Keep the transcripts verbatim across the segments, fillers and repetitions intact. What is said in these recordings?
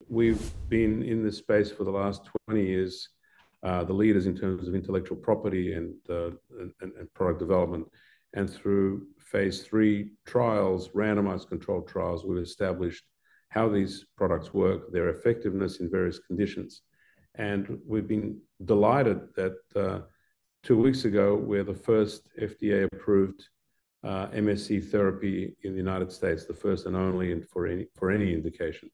We've been in this space for the last twenty years, uh, the leaders in terms of intellectual property and, uh, and, and product development. And through phase three trials, randomized controlled trials, we've established how these products work, their effectiveness in various conditions. And we've been delighted that uh, two weeks ago, we're the first F D A-approved uh, M S C therapy in the United States, the first and only and for any, for any indication.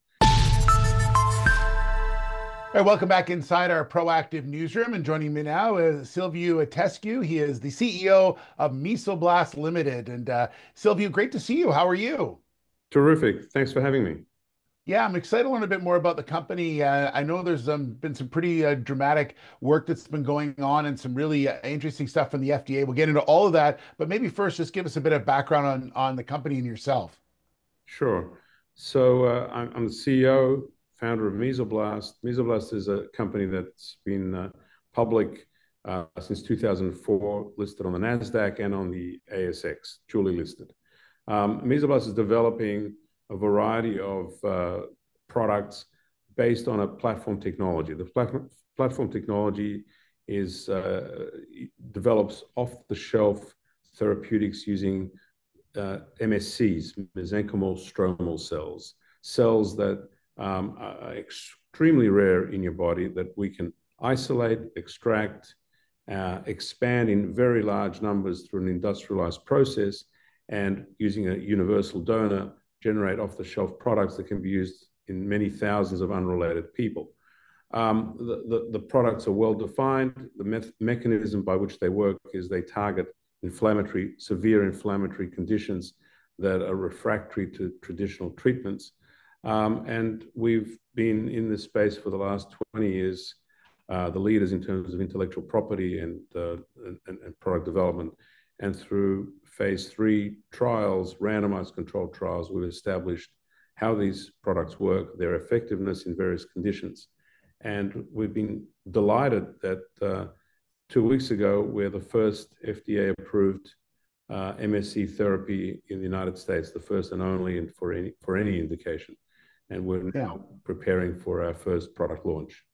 All right, welcome back inside our Proactive newsroom, and joining me now is Silviu Itescu. He is the C E O of Mesoblast Limited. And uh, Silviu, great to see you. How are you? Terrific. Thanks for having me. Yeah, I'm excited to learn a bit more about the company. Uh, I know there's um, been some pretty uh, dramatic work that's been going on and some really uh, interesting stuff from the F D A. We'll get into all of that, but maybe first just give us a bit of background on, on the company and yourself. Sure. So uh, I'm, I'm the C E O, founder of Mesoblast. Mesoblast is a company that's been uh, public uh, since two thousand four, listed on the NASDAQ and on the A S X, duly listed. Um, Mesoblast is developing a variety of uh, products based on a platform technology. The platform, platform technology is uh, develops off-the-shelf therapeutics using uh, M S Cs, mesenchymal stromal cells, cells that um, are extremely rare in your body that we can isolate, extract, uh, expand in very large numbers through an industrialized process, and using a universal donor, generate off-the-shelf products that can be used in many thousands of unrelated people. Um, the, the, the products are well-defined. The me mechanism by which they work is they target inflammatory, severe inflammatory conditions that are refractory to traditional treatments. Um, and we've been in this space for the last twenty years, uh, the leaders in terms of intellectual property and, uh, and, and product development. And through phase three trials, randomized controlled trials, we've established how these products work, their effectiveness in various conditions. And we've been delighted that uh, two weeks ago, we're the first F D A-approved uh, M S C therapy in the United States, the first and only and for any, for any indication. And we're now yeah. preparing for our first product launch.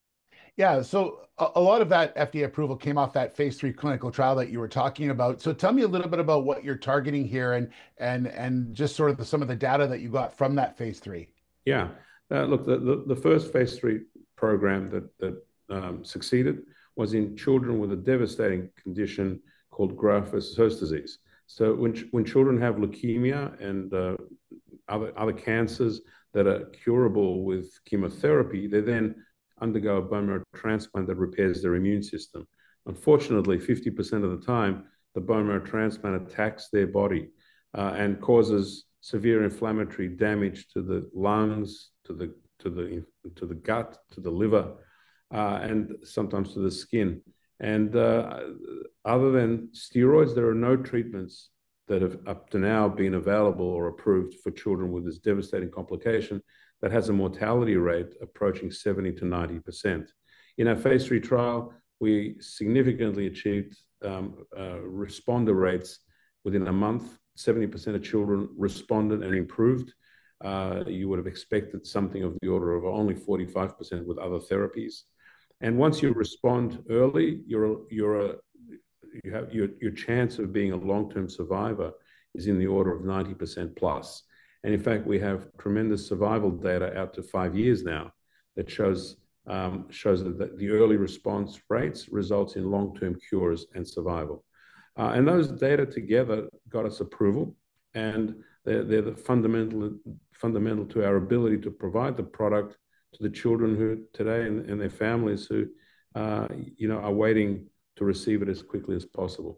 Yeah, so a, a lot of that F D A approval came off that phase three clinical trial that you were talking about. So tell me a little bit about what you're targeting here and and and just sort of the, some of the data that you got from that phase three. Yeah, uh, look, the, the, the first phase three program that, that um, succeeded was in children with a devastating condition called graft-versus-host disease. So when, when children have leukemia and uh, other, other cancers that are curable with chemotherapy, they then undergo a bone marrow transplant that repairs their immune system. Unfortunately, fifty percent of the time, the bone marrow transplant attacks their body uh, and causes severe inflammatory damage to the lungs, to the, to the, to the gut, to the liver, uh, and sometimes to the skin. And uh, other than steroids, there are no treatments that have up to now been available or approved for children with this devastating complication that has a mortality rate approaching seventy to ninety percent. In our phase three trial, we significantly achieved um, uh, responder rates within a month. seventy percent of children responded and improved. Uh, you would have expected something of the order of only forty-five percent with other therapies. And once you respond early, you're, you're a, you have your, your chance of being a long-term survivor is in the order of ninety percent plus. And in fact, we have tremendous survival data out to five years now that shows, um, shows that the early response rates results in long-term cures and survival. Uh, and those data together got us approval, and they're, they're the fundamental, fundamental to our ability to provide the product to the children who today and, and their families who uh, you know, are waiting to receive it as quickly as possible.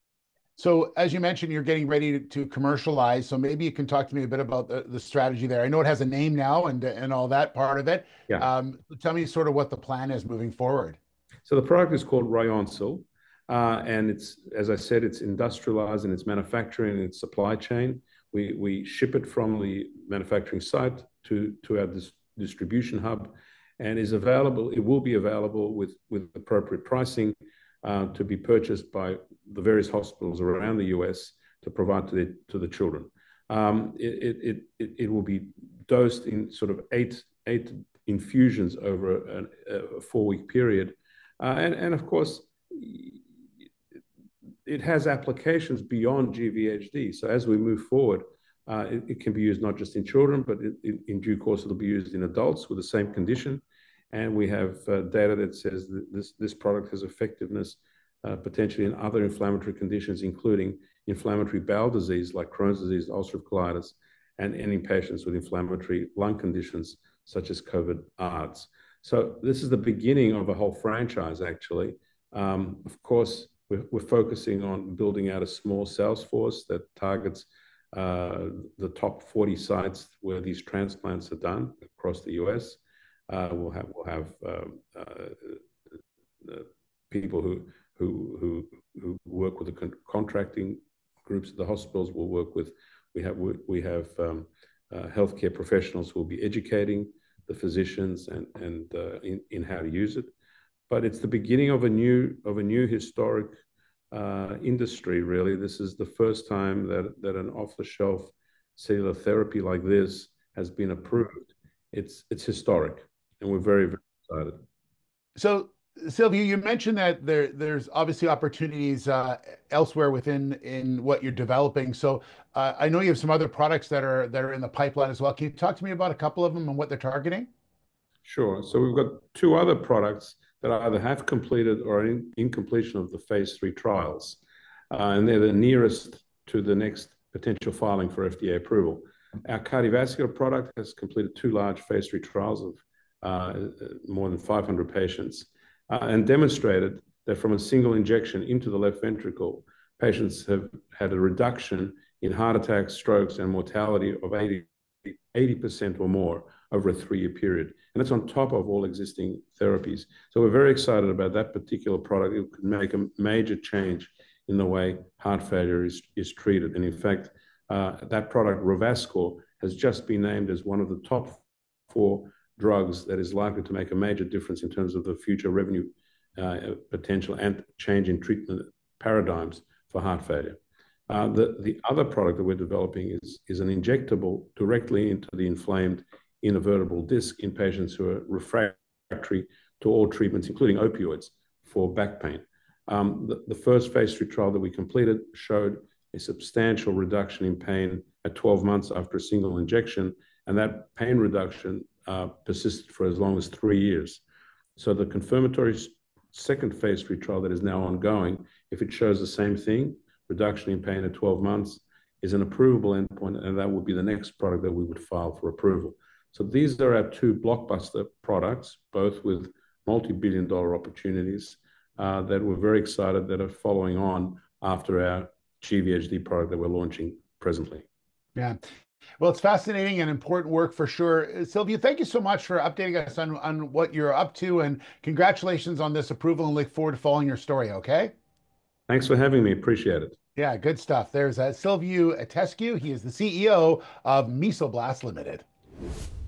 So as you mentioned, you're getting ready to, to commercialize. So maybe you can talk to me a bit about the, the strategy there. I know it has a name now and, and all that part of it. Yeah. Um, tell me sort of what the plan is moving forward. So the product is called Ryoncil. Uh, and it's, as I said, it's industrialized in its manufacturing and its supply chain. We, we ship it from the manufacturing site to, to our dis distribution hub, and is available, it will be available with, with appropriate pricing uh, to be purchased by the various hospitals around the U S to provide to the, to the children. Um, it, it, it, it will be dosed in sort of eight eight infusions over a, a four-week period. Uh, and, and of course, it has applications beyond G V H D. So as we move forward, uh, it, it can be used not just in children, but it, it, in due course, it'll be used in adults with the same condition. And we have uh, data that says that this, this product has effectiveness uh, potentially in other inflammatory conditions, including inflammatory bowel disease like Crohn's disease, ulcerative colitis, and, and in patients with inflammatory lung conditions such as COVID-A R D S. So this is the beginning of a whole franchise, actually. Um, of course, we're, we're focusing on building out a small sales force that targets uh, the top forty sites where these transplants are done across the U S. Uh, we'll have we'll have um, uh, uh, people who who who who work with the con contracting groups at the hospitals. We'll work with we have we, we have um, uh, healthcare professionals who will be educating the physicians and and uh, in in how to use it. But it's the beginning of a new of a new historic uh, industry. Really, this is the first time that that an off-the-shelf cellular therapy like this has been approved. It's it's historic, and we're very very excited. So, Silviu, you mentioned that there there's obviously opportunities uh, elsewhere within in what you're developing. So, uh, I know you have some other products that are that are in the pipeline as well. Can you talk to me about a couple of them and what they're targeting? Sure. So we've got two other products that either have completed or are in, in completion of the phase three trials, uh, and they're the nearest to the next potential filing for F D A approval. Our cardiovascular product has completed two large phase three trials of uh, more than five hundred patients, uh, and demonstrated that from a single injection into the left ventricle, patients have had a reduction in heart attacks, strokes, and mortality of eighty percent or more over a three-year period. And that's on top of all existing therapies. So we're very excited about that particular product. It could make a major change in the way heart failure is, is treated. And in fact, uh, that product, Ryoncil, has just been named as one of the top four drugs that is likely to make a major difference in terms of the future revenue uh, potential and change in treatment paradigms for heart failure. Uh, the, the other product that we're developing is, is an injectable directly into the inflamed inner vertebral disc in patients who are refractory to all treatments, including opioids, for back pain. Um, the, the first phase three trial that we completed showed a substantial reduction in pain at twelve months after a single injection, and that pain reduction uh, persisted for as long as three years. So the confirmatory second phase three trial that is now ongoing, if it shows the same thing, reduction in pain at twelve months, is an approvable endpoint, and that would be the next product that we would file for approval. So these are our two blockbuster products, both with multi-billion dollar opportunities uh, that we're very excited that are following on after our G V H D product that we're launching presently. Yeah. Well, it's fascinating and important work for sure. Silviu, thank you so much for updating us on, on what you're up to, and congratulations on this approval, and look forward to following your story, okay? Thanks for having me. Appreciate it. Yeah, good stuff. There's uh, Silviu Itescu. He is the C E O of Mesoblast Limited.